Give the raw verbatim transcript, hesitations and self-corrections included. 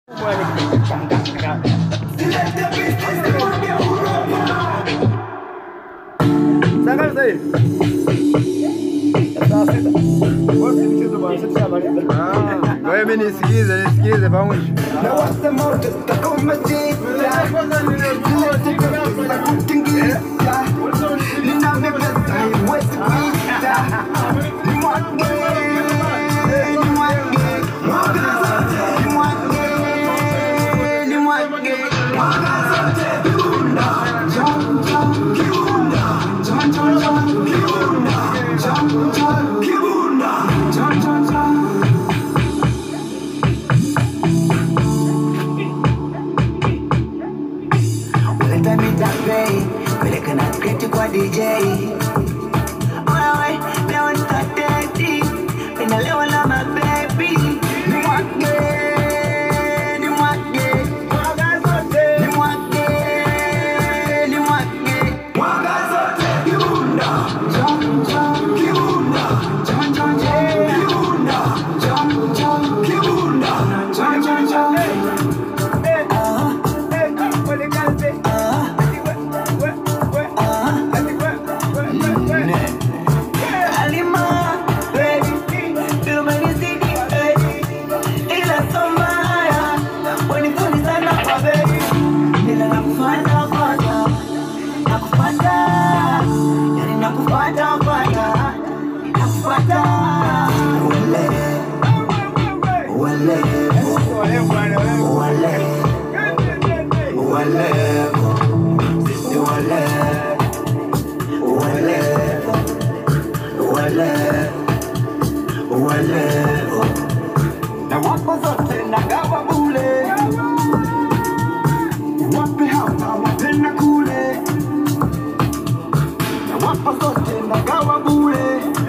Sangka saya. Wewe mimi nisikize, nisikize pamoja. Kwa D J wewe leo nitateti inalewa na mababy ni mwage ni mwage mwaga zote ni mwage ni mwage mwaga zote kiunda jam jam kiunda jam jam kiunda jam jam kiunda jam jam jam eh ah eh pole kaze na wapo zote na gawa bule wape hapa wape na kule na wapo zote na gawa bule